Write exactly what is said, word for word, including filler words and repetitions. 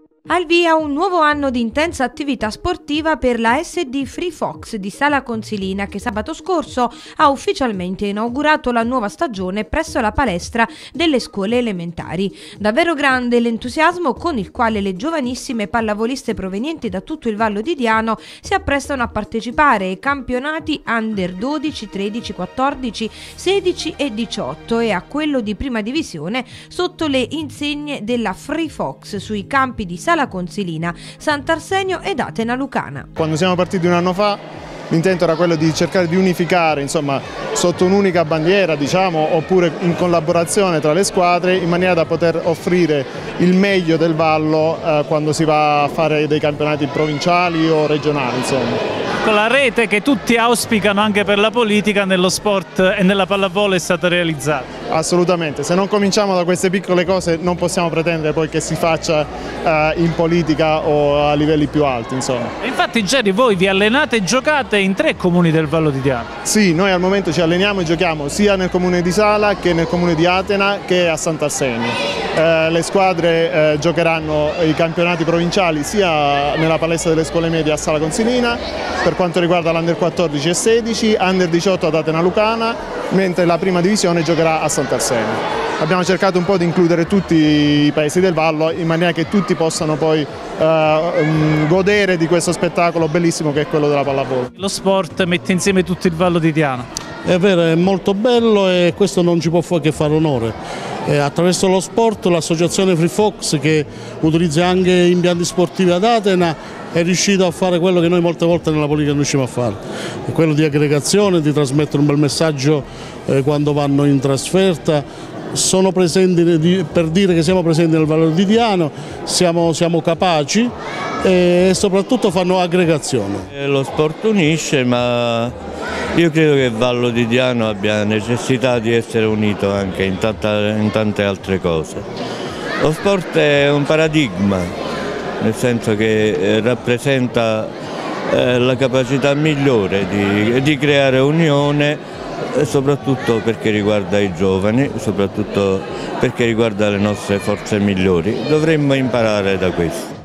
Al via un nuovo anno di intensa attività sportiva per la S D Free Fox di Sala Consilina, che sabato scorso ha ufficialmente inaugurato la nuova stagione presso la palestra delle scuole elementari. Davvero grande l'entusiasmo con il quale le giovanissime pallavoliste provenienti da tutto il Vallo di Diano si apprestano a partecipare ai campionati under dodici, tredici, quattordici, sedici e diciotto e a quello di prima divisione sotto le insegne della Free Fox sui campi di Sala Consilina, Sant'Arsenio ed Atena Lucana. Quando siamo partiti un anno fa l'intento era quello di cercare di unificare, insomma, sotto un'unica bandiera, diciamo, oppure in collaborazione tra le squadre, in maniera da poter offrire il meglio del Vallo eh, quando si va a fare dei campionati provinciali o regionali, insomma. Con la rete che tutti auspicano anche per la politica, nello sport e nella pallavolo è stata realizzata. Assolutamente, se non cominciamo da queste piccole cose non possiamo pretendere poi che si faccia eh, in politica o a livelli più alti, insomma. E infatti Jerry, voi vi allenate e giocate in tre comuni del Vallo di Diano. Sì, noi al momento ci alleniamo e giochiamo sia nel comune di Sala che nel comune di Atena che a Sant'Arsenio. Eh, le squadre eh, giocheranno i campionati provinciali sia nella palestra delle scuole medie a Sala Consilina per quanto riguarda l'Under quattordici e sedici, Under diciotto ad Atena Lucana, mentre la prima divisione giocherà a Sant'Arsenio. Abbiamo cercato un po' di includere tutti i paesi del Vallo in maniera che tutti possano poi uh, um, godere di questo spettacolo bellissimo che è quello della pallavolo. Lo sport mette insieme tutto il Vallo di Diano. È vero, è molto bello e questo non ci può che fare onore. Eh, attraverso lo sport l'associazione Free Fox, che utilizza anche impianti sportivi ad Atena, è riuscito a fare quello che noi molte volte nella politica non riusciamo a fare, è quello di aggregazione, di trasmettere un bel messaggio eh, quando vanno in trasferta. Sono presenti per dire che siamo presenti nel Vallo di Diano, siamo, siamo capaci e soprattutto fanno aggregazione. Lo sport unisce, ma io credo che il Vallo di Diano abbia necessità di essere unito anche in, tanta, in tante altre cose. Lo sport è un paradigma, nel senso che rappresenta eh, la capacità migliore di, di creare unione, soprattutto perché riguarda i giovani, soprattutto perché riguarda le nostre forze migliori. Dovremmo imparare da questo.